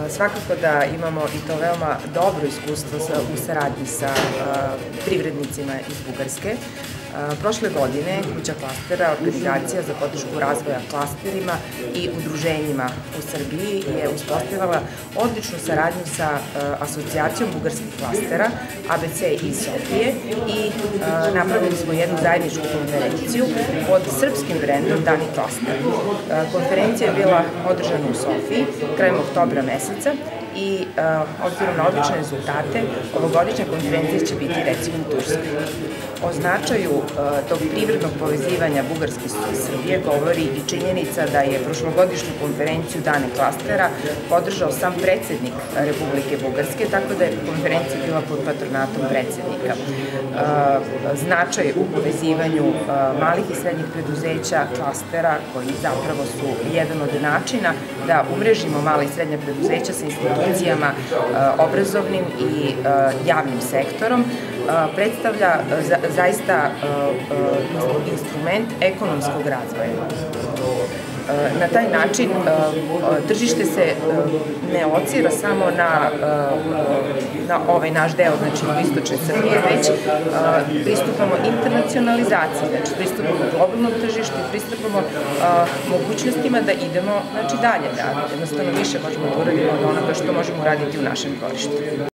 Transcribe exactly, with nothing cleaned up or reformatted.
Svakako da imamo i to veoma dobro iskustvo u saradnji sa privrednicima iz Bugarske. Prošle godine Kuća klastera, organizacija za podršku razvoja klasterima i udruženjima u Srbiji, je uspostavila odličnu saradnju sa Asocijacijom bugarskih klastera A B C iz Sofije i napravili smo jednu zajedničku konferenciju pod srpskim brendom Dani Klaster. Konferencija je bila održana u Sofiji krajem oktobra meseca i obzirom na odlične rezultate, ovogodišnja konferencija će biti recimo u Turskoj. O značaju tog privrednog povezivanja Bugarske i Srbije govori i činjenica da je prošlogodišnju konferenciju Dane klastera podržao sam predsednik Republike Bugarske, tako da je konferencija bila pod patronatom predsednika. Značaj u povezivanju malih i srednjih preduzeća, klastera, koji zapravo su jedan od načina da umrežimo mala i srednja preduzeća sa institucijama obrazovnim i javnim sektorom, predstavlja zaista instrument ekonomskog razvoja. Na taj način tržište se ne ocira samo na ovaj naš deo, znači u istočnoj Srbije, već pristupamo internacionalizaciji, znači pristupamo globalnom tržištu i pristupamo mogućnostima da idemo dalje, da jednostavno više možemo da uradimo od onoga što možemo uraditi u našem dvorištu.